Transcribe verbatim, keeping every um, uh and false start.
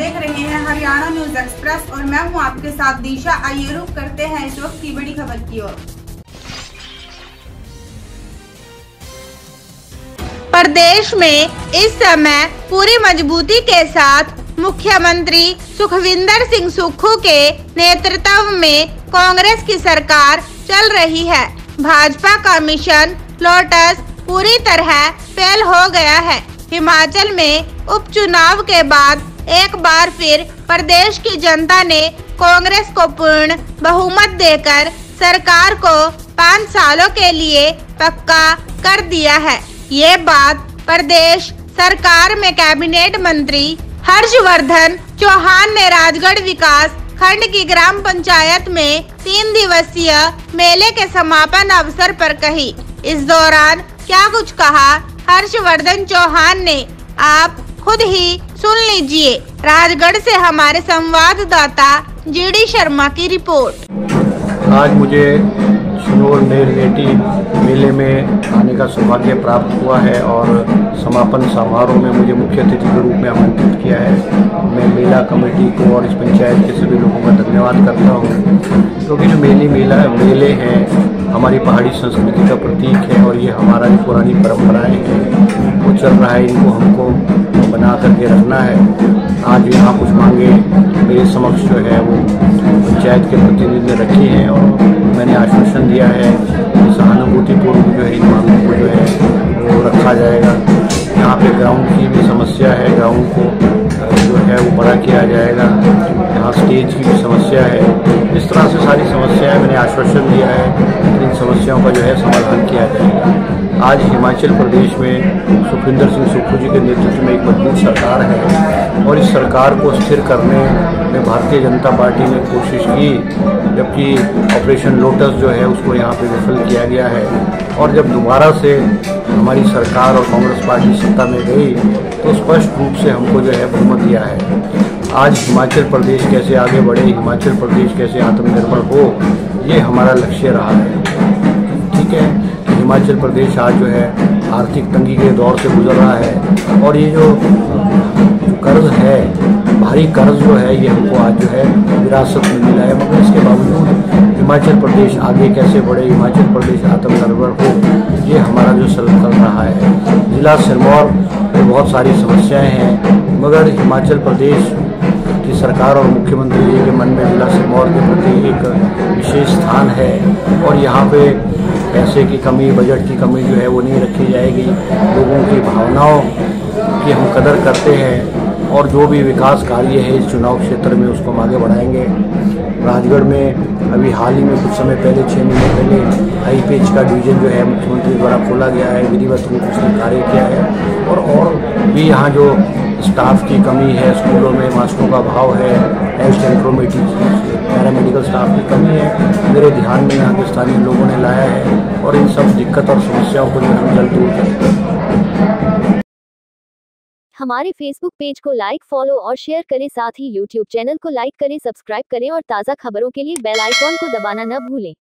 देख रहे हैं हरियाणा न्यूज एक्सप्रेस और मैं हूं आपके साथ दिशा। आइए रुक करते हैं इस वक्त की बड़ी खबर की ओर। प्रदेश में इस समय पूरी मजबूती के साथ मुख्यमंत्री सुखविंदर सिंह सुक्खू के नेतृत्व में कांग्रेस की सरकार चल रही है। भाजपा का मिशन लोटस पूरी तरह फेल हो गया है। हिमाचल में उपचुनाव के बाद एक बार फिर प्रदेश की जनता ने कांग्रेस को पूर्ण बहुमत देकर सरकार को पाँच सालों के लिए पक्का कर दिया है। ये बात प्रदेश सरकार में कैबिनेट मंत्री हर्षवर्धन चौहान ने राजगढ़ विकास खंड की ग्राम पंचायत में तीन दिवसीय मेले के समापन अवसर पर कही। इस दौरान क्या कुछ कहा हर्षवर्धन चौहान ने, आप खुद ही सुन लीजिए। राजगढ़ से हमारे संवाददाता जीडी शर्मा की रिपोर्ट। आज मुझे शनोर नेरनेटी मेले में आने का सौभाग्य प्राप्त हुआ है और समापन समारोह में मुझे मुख्य अतिथि के रूप में आमंत्रित किया है। मैं मेला कमेटी को और इस पंचायत के सभी लोगों का धन्यवाद करता हूँ, क्योंकि जो मेले मेला मेले हैं हमारी पहाड़ी संस्कृति का प्रतीक है और ये हमारा जो पुरानी परंपराएं हैं वो चल रहा है, इनको हमको बना करके रखना है। आज यहाँ कुछ मांगे मेरे समक्ष जो है वो पंचायत के प्रतिनिधि ने रखी हैं और मैंने आश्वासन दिया है कि सहानुभूतिपूर्व जो है इन मांगों को जो है वो रखा जाएगा। यहाँ पे ग्राउंड की भी समस्या है, ग्राउंड को जो है वो बड़ा किया जाएगा। यहाँ स्टेज की भी समस्या है। इस तरह से सारी समस्याएं मैंने आश्वासन दिया है कि इन समस्याओं का जो है समाधान किया जाएगा। आज हिमाचल प्रदेश में सुखविंदर सिंह सुक्खू जी के नेतृत्व में एक मजबूत सरकार है और इस सरकार को स्थिर करने में भारतीय जनता पार्टी ने कोशिश की, जबकि ऑपरेशन लोटस जो है उसको यहाँ पे विफल किया गया है। और जब दोबारा से हमारी सरकार और कांग्रेस पार्टी सत्ता में गई तो स्पष्ट रूप से हमको जो है बहुमत दिया है। आज हिमाचल प्रदेश कैसे आगे बढ़े, हिमाचल प्रदेश कैसे आत्मनिर्भर हो, ये हमारा लक्ष्य रहा है। ठीक है, हिमाचल प्रदेश आज जो है आर्थिक तंगी के दौर से गुजर रहा है और ये जो, जो कर्ज है, भारी कर्ज जो है ये हमको आज जो है विरासत में मिला है। मगर इसके बावजूद हिमाचल प्रदेश आगे कैसे बढ़े, हिमाचल प्रदेश आत्मनिर्भर हो, ये हमारा जो चल रहा है। जिला सिरमौर में बहुत सारी समस्याएं हैं, मगर हिमाचल प्रदेश की सरकार और मुख्यमंत्री जी के मन में जिला सिरमौर के प्रति एक विशेष स्थान है और यहाँ पे पैसे की कमी, बजट की कमी जो है वो नहीं रखी जाएगी। लोगों की भावनाओं की हम कदर करते हैं और जो भी विकास कार्य है इस चुनाव क्षेत्र में उसको हम आगे बढ़ाएंगे। राजगढ़ में अभी हाल ही में कुछ समय पहले, छः महीने पहले आई पी एच का डिवीज़न जो है मुख्यमंत्री द्वारा खोला गया है, विधिवत रूप से कार्य किया है। और और भी यहाँ जो स्टाफ की कमी है, स्कूलों में मास्टरों का अभाव है, हेल्थ सेंट्रोमेटी पैरामेडिकल स्टाफ की कमी है, मेरे ध्यान में यहाँ के स्थानीय लोगों ने लाया है और इन सब दिक्कत और समस्याओं को जो हम जल्द दूर करेंगे। हमारे फेसबुक पेज को लाइक, फॉलो और शेयर करें, साथ ही यूट्यूब चैनल को लाइक करें, सब्सक्राइब करें और ताज़ा खबरों के लिए बेल आइकॉन को दबाना न भूलें।